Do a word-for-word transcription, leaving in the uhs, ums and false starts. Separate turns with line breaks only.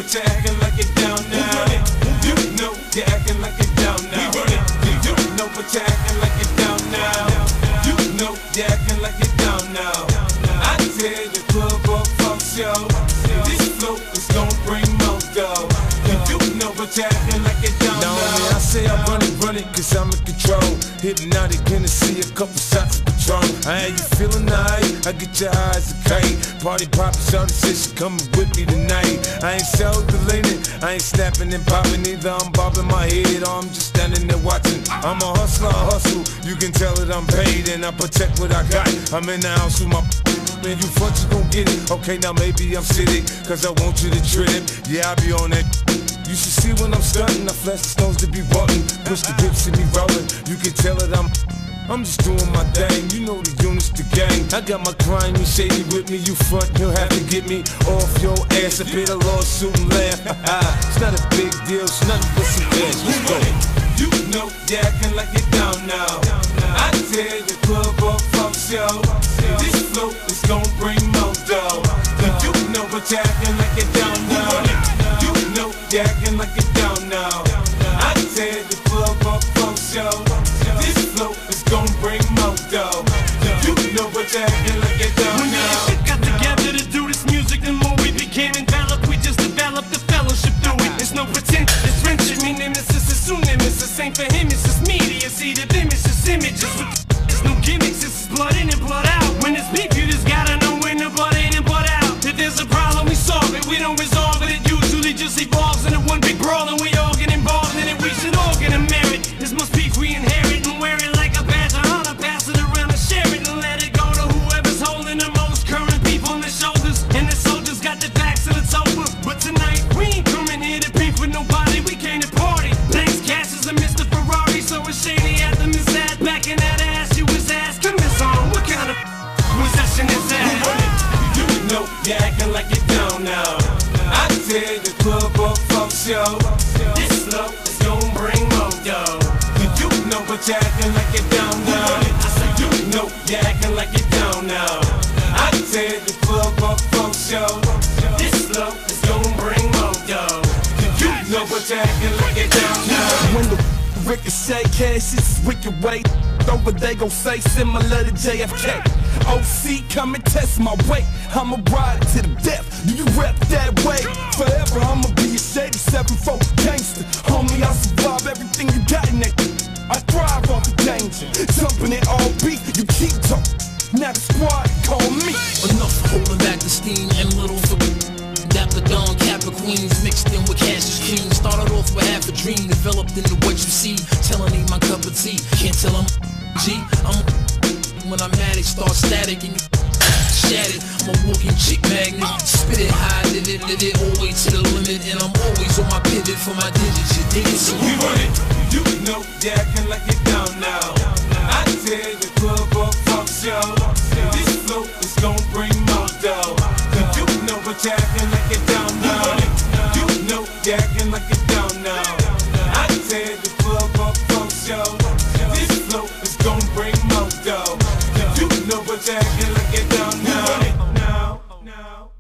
but you're acting like it down now. You know you're acting like it down now. You know but you're acting like it down now. You know you're acting like it down now. I tell you, club or funk show, this flow is gon' bring more dough. You know but you're acting like it down now.
No, I say I run it, run it, cause I'm in control. Hypnotic, Hennessy, a couple shots of Patron. I ain't you feeling nice, I get your eyes a kite. Party poppin', shawty said she coming with me tonight. I ain't self-deleting, I ain't snapping and popping either. I'm bobbing my head or I'm just standing there watching. I'm a hustler, I hustle, you can tell that I'm paid and I protect what I got. I'm in the house with my man, you front, you gon' get it. Okay, now maybe I'm silly, cause I want you to trip. Yeah, I be on that. You should see when I'm stunting, I flash the stones to be walking. Push the dips and me rolling, you can tell that I'm I'm just doing my thing, you know the units, the gang. I got my crime and shady with me, you front, you'll have to get me off your ass. I paid a lawsuit and laugh. It's not a big deal, it's nothing but some cash. Let's go.
You know you're acting like it down now. I tell you, club or funk show, this flow is gon' bring more dough. You know but you're acting like it down now. You know you're acting like it down now. I tell you, club or funk show, this flow is gon' bring more dough. You know but you're acting like it down now.
When we got together to do this music, the more we became enveloped, we just developed the fellowship through it. There's no pretend, it's friendship, me nemesis is soon nemesis. Same for him, it's just media, see the image, it's images. There's no gimmicks, it's just blood in and blood out. When it's beef, you just gotta know when the blood in and blood out. If there's a problem, we solve it, we don't resolve it. It usually just evolves into one big brawl, and we all get involved in it. We should all get a merit. This must beef we inherit and wear it like a badge of honor. Pass it around and share it and let it go to whoever's holding the most current beef on their shoulders. And the soldiers got their backs and it's over. But tonight we ain't coming here to beef with nobody. We came to party. Thanks, Cash is a Mister Ferrari, so it's shady at them inside. Back in that ass, you was asking this on. What kind of possession is that?
You know you're acting like it down now. I tell you, club or funk show, this flow is gon' bring more dough. You know but you're acting like it down now. I said you know you're acting like it down now. I tell you, club or funk show, this flow is gon' bring more dough. You know but you're acting like it down now.
When the ricochet cash is wicked way over, they gon' say similar to J F K. O C, come and test my weight. I'ma ride to the death. Do you rep that way? Forever I'ma be a shady seven four gangster. Homie, I survive everything you got in that. I thrive off the danger. Jumping it all beat, you keep talking. Now the squad call me.
Enough holding back the steam and little for Dapper Dawn, Kappa Queens, mixed in with Cassius King. Started off with half a dream, developed into what you see. Telling ain't my cup of tea, can't tell I'm G. I'm when I'm mad, it start static and you shattered. I'm a walking chick magnet, spit it high, did it, did it, always to the limit. And I'm always on my pivot for my digits, you dig it? So
we run it, you know you're acting like it down now. I tell you, club or funk show, this flow is gon' bring more dough. You know but you're acting like it down now. You know you're acting like it down now. I tell you, club or funk show, this flow is gon' bring more dough. You know but you're acting like it down now. Now, now.